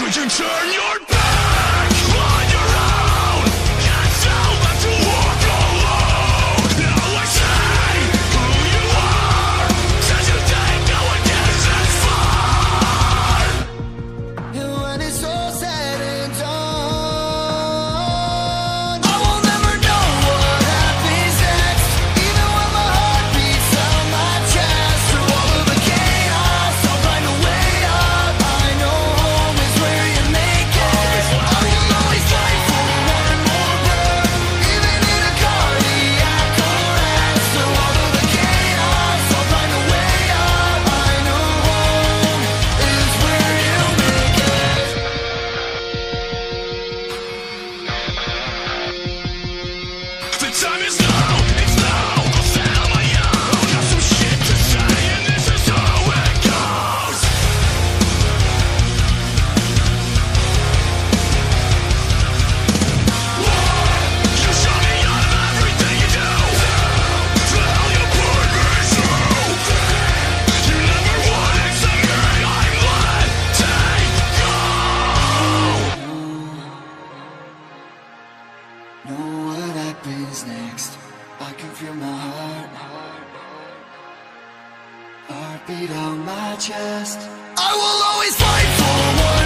Could you turn your back on your own? Can't tell them to walk alone. Now I say who you are, since you think no one gets as far. And when it's all said and done, I will never know what happens next. Even when my heart beats out my chest, through all of the chaos, I'll find a way up. I know home is where you make it. I will always fight for one more breath, even in a cardiac arrest. Through all of the chaos, I'll find a way up. I know home is where you make it. The time is now, it's now. I'll stand on my own. Got some shit to say, and this is how it goes. You shut me out of everything you do. The hell you put me through. You never wanted to me, I'm letting go. Know what happens next. I can feel my heartbeat on my chest. I will always fight for what